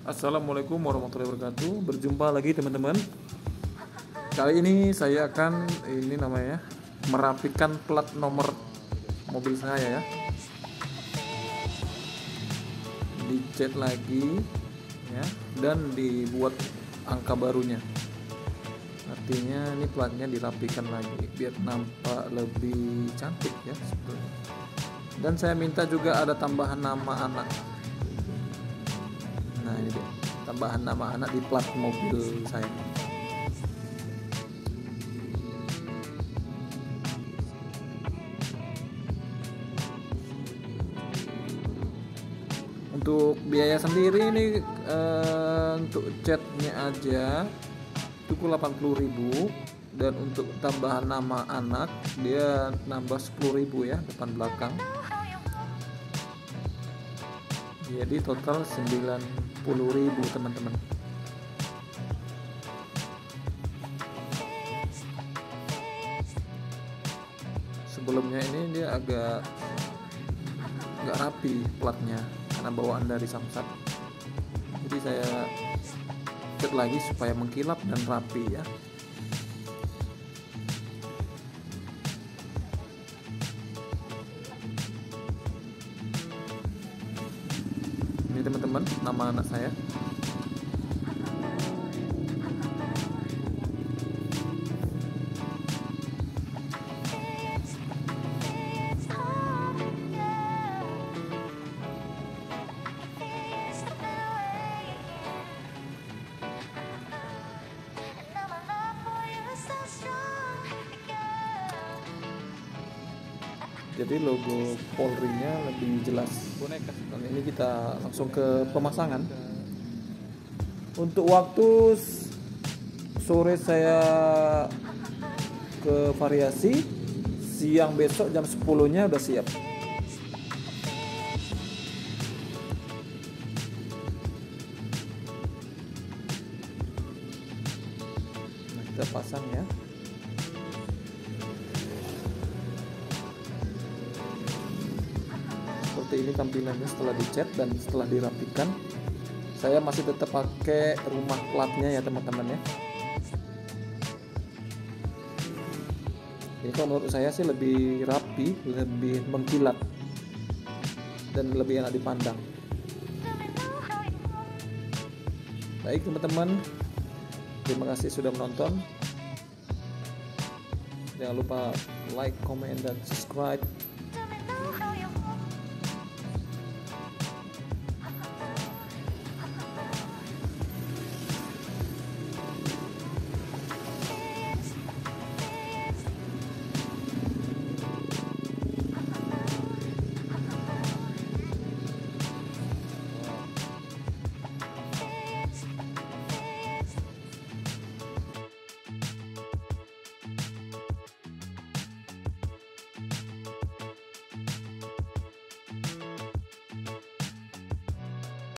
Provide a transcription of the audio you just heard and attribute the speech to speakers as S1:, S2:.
S1: Assalamualaikum warahmatullahi wabarakatuh. Berjumpa lagi teman-teman. Kali ini saya akan merapikan plat nomor mobil saya ya. Dicat lagi ya dan dibuat angka barunya. Artinya ini platnya dirapikan lagi biar nampak lebih cantik ya sebetulnya. Dan saya minta juga ada tambahan nama anak. Nah ini dia, tambahan nama anak di plat mobil saya. Untuk biaya sendiri ini untuk catnya aja itu 80.000, dan untuk tambahan nama anak dia nambah 10.000 ya depan belakang. Jadi total 90.000 teman-teman. Sebelumnya ini dia agak nggak rapi platnya karena bawaan dari Samsat. Jadi saya cat lagi supaya mengkilap dan rapi ya. Ini teman-teman nama anak saya. Jadi logo Polri-nya lebih jelas. Dan ini kita langsung ke pemasangan. Untuk waktu sore saya ke variasi, siang besok jam 10-nya udah siap. Nah, kita pasang ya. Seperti ini tampilannya setelah dicat dan setelah dirapikan. Saya masih tetap pakai rumah platnya ya teman-teman ya. Ini kalau menurut saya sih lebih rapi, lebih mengkilat dan lebih enak dipandang. Baik teman-teman, terima kasih sudah menonton. Jangan lupa like, comment, dan subscribe